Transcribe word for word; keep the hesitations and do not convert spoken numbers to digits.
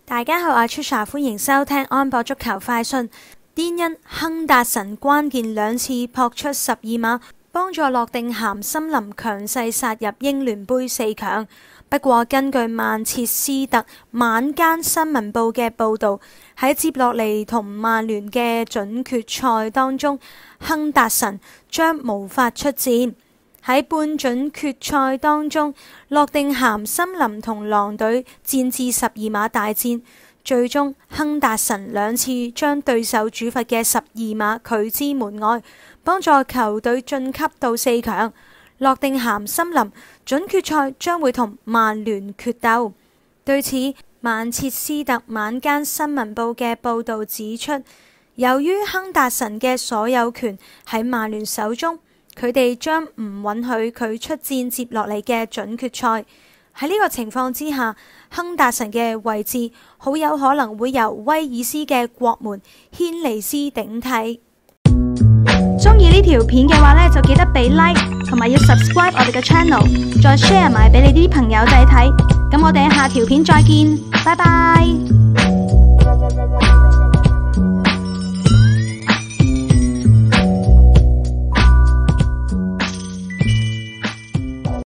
大家好，我係 Trisha， 歡迎收聽安博足球快訊。甸恩亨達臣關鍵兩次撲出十二碼，幫助諾定咸森林強勢殺入英聯盃四強。不過，根據曼徹斯特晚間新聞報嘅報導，喺接落嚟同曼聯嘅準決賽當中，亨達臣將無法出戰。喺半準決賽當中，諾定咸森林同狼隊戰至十二碼大戰，最終亨達臣兩次將對手主罰嘅十二碼拒之門外，幫助球隊晉級到四強。諾定咸森林準決賽將會同曼聯決鬥。對此，曼徹斯特晚間新聞報嘅報導指出，由於亨達臣嘅所有權喺曼聯手中，佢哋將唔允許佢出戰接落嚟嘅準決賽。喺呢個情況之下，亨達臣嘅位置好有可能會由威爾斯嘅國門軒尼斯頂替。中意呢條片嘅話呢，就記得俾 like 同埋要 subscribe 我哋嘅 channel， 再 share 埋俾你啲朋友仔睇。咁我哋下條片再見，拜拜。